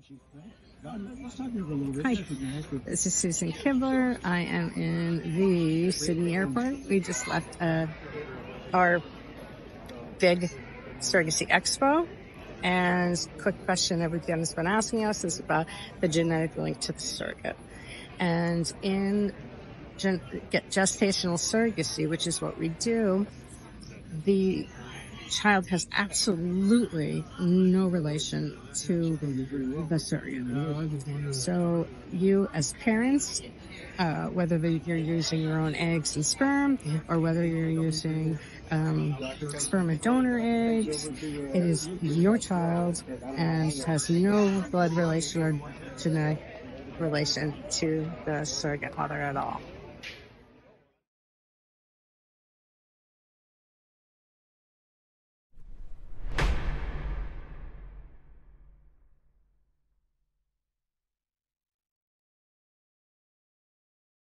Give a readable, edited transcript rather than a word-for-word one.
Hi, this is Susan Kibler. I am in the Sydney airport. We just left our big Surrogacy Expo. And quick question everyone's been asking us is about the genetic link to the surrogate. And in gestational surrogacy, which is what we do, the child has absolutely no relation to the surrogate. So you as parents, whether you're using your own eggs and sperm or whether you're using sperm and donor eggs, it is your child and has no blood relation or genetic relation to the surrogate mother at all.